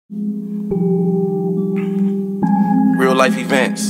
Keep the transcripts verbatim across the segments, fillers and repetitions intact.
Real life events.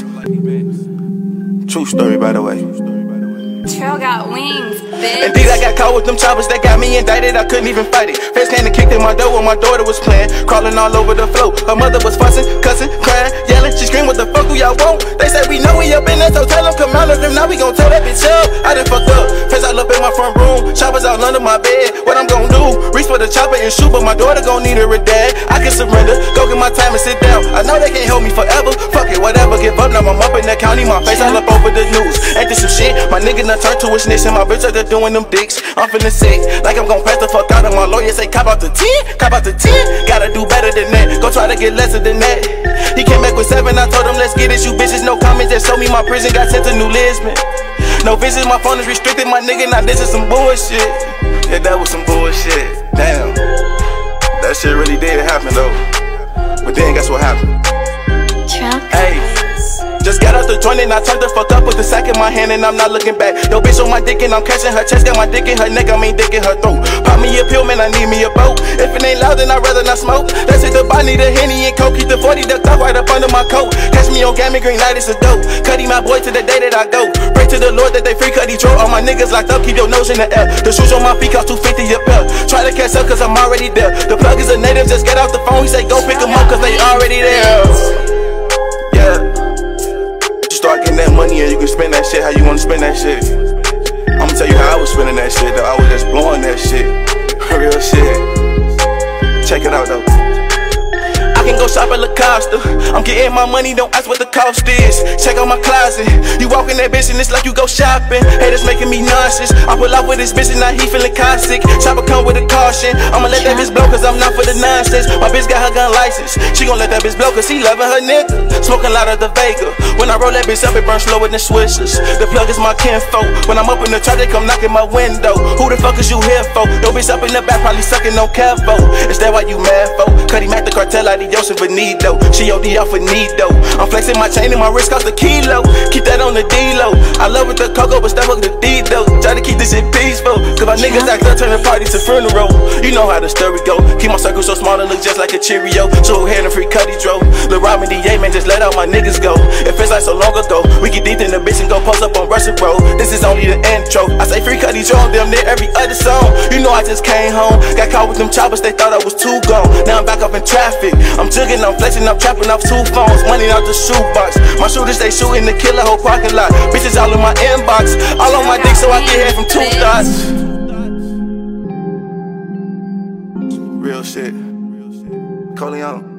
True story, by the way. Trail got wings, bitch. Indeed, I got caught with them choppers that got me indicted. I couldn't even fight it. Feds came and kicked in my door when my daughter was playing, crawling all over the floor. Her mother was fussing, cussing, crying, yelling. She screamed, "What the fuck do y'all want?" They said we know we up in there, so tell them come out of them. Now we gon' tell that bitch up. I done fucked up. Feds all up in my front room, choppers all under my bed. What I'm gon' do? Reach for the chopper and shoot, but my daughter gon' need her a dad. I can surrender, go get my time and sit down. I know they can't hold me forever. Fuck it, whatever. Give up. Now I'm up in the county. My face all up over the news. Ain't this some shit? My nigga done turned to a snitch. My bitch out there doing them dicks. I'm feeling sick, like I'm gon' pass the fuck out. And my lawyer say cop out the ten, cop out the ten. Gotta do better than that, go try to get lesser than that. He came back with seven, I told him let's get it. You bitches, no comments, just show me my prison. Got sent to New Lisbon. No visits, my phone is restricted, my nigga. Now this is some bullshit. Yeah, that was some bullshit. Damn, that shit really did happen though. But then guess what happened? Hey, just got out the joint and I turned the fuck up with the sack in my hand and I'm not looking back. Yo bitch on my dick and I'm catching her chest, got my dick in her neck, I mean dick in her throat. Pop me a pill, man, I need me a boat. If it ain't loud, then I'd rather not smoke. That's it, the body, the Henny and Coke. Keep the forty ducked up right up under my coat. Catch me on Gamma Green Light, it's a dope. Cuddy my boy to the day that I go. Pray to the Lord that they free Cuddy Troll. All my niggas locked up, keep your nose in the air. The shoes on my feet cost two fifty a pair. Try to catch up cause I'm already there. The plug is a native, just get out the phone. He say go pick them up cause they already there. Yeah. Start getting that money and you can spend that shit how you wanna spend that shit. I'ma tell you how I was spending that shit though. I was just blowing that shit. Real shit. Check it out though. I can go shop at La Costa. I'm getting my money, don't ask what the cost is. Check out my closet. You walk in that bitch and it's like you go shopping. Haters making me nauseous. I pull out with this bitch and now he feeling caustic. Chopper come with a caution. I'ma let that bitch blow cause I'm not for the nonsense. My bitch got her gun license. She gon' let that bitch blow cause he loving her nigga. Smoking a lot of the Vega. When I roll that bitch up, it burns slower than swishers. The plug is my kinfolk. When I'm up in the truck, they come knocking my window. Who the fuck is you here for? Yo bitch up in the back, probably sucking on Cavo. Is that why you mad for? Cuddy Mac the cartel out of Yosef Benito. She O D off a Nido. I'm flexing my chain and my wrist cost a kilo. Keep that on the D-Lo. I love with the cocoa, but stuff with the D-Do. Try to keep this shit peaceful, cause my niggas act up, turn the party to funeral. You know how the story go. Keep my circle so small it look just like a Cheerio. So head and free Cuddy Dro. Lil' Robin D A, man, just let out my niggas go. It feels like so long ago. We get deep in the bitch and go post up on Russian Road. This is only the intro. I say free Cuddy Dro on them near every other song. You know I just came home. Got caught with them choppers, they thought I was too gone. Now I'm back up in traffic. I'm jugging, I'm flexing, I'm trapping off two phones. Money out the shoebox. My shooters, they shooting the killer whole parking lot. Bitches all in my inbox. All on my dick so I get head from two thoughts. Real shit. Coleon.